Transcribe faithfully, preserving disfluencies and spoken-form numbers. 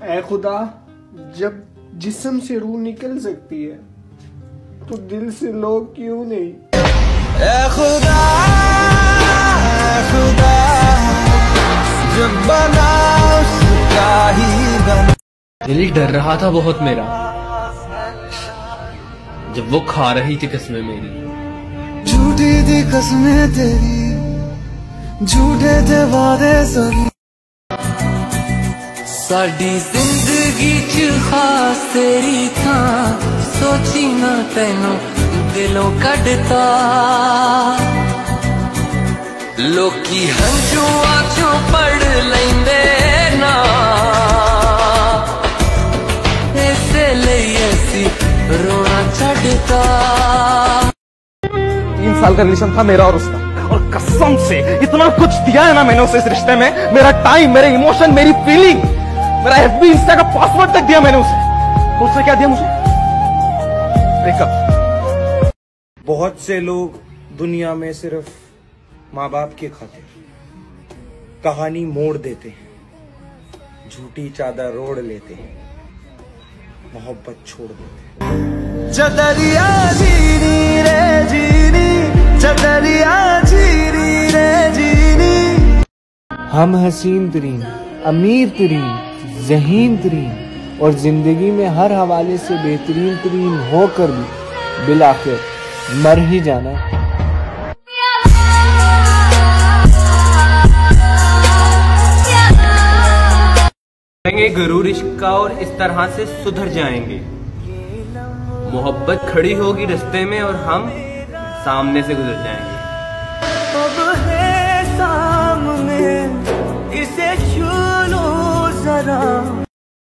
ऐ खुदा, जब जिस्म से रूह निकल सकती है तो दिल से लोग क्यों नहीं? ऐ खुदा, ऐ खुदा, जब बना उसका ही बना। दिल डर रहा था बहुत मेरा जब वो खा रही थी कसमें मेरी। झूठी थी कसमें तेरी, झूठे थे वादे सभी। साडी जिंदगी च खास तेरी था, सोची ना तेनों दिलों कटता। लोकी हंझुआं चों पढ़ लेंदे ना, इसे लिए ऐसी रोना छड़ता। तीन साल का रिलेशन था मेरा और उसका, और कसम से इतना कुछ दिया है ना मैंने उसे इस रिश्ते में। मेरा टाइम, मेरे इमोशन, मेरी फीलिंग, मेरा एफबी इंस्टा का पासवर्ड तक दिया मैंने उसे। तो उसने क्या दिया मुझे? ब्रेकअप। बहुत से लोग दुनिया में सिर्फ माँ बाप के खातिर कहानी मोड़ देते हैं, झूठी चादर ओढ़ लेते हैं, मोहब्बत छोड़ देते हैं। चदरिया जीनी रे जीनी, चदरिया जीनी रे जीनी। हम हसीन तरीन, अमीर तरीन, ज़हीन तरीन और जिंदगी में हर हवाले से बेहतरीन तरीन होकर भी बिलाखिर मर ही जाना। करेंगे गुरूर इश्क का और इस तरह से सुधर जाएंगे। मोहब्बत खड़ी होगी रास्ते में और हम सामने से गुजर जाएंगे। अब है सामने, इसे छू लो जरा।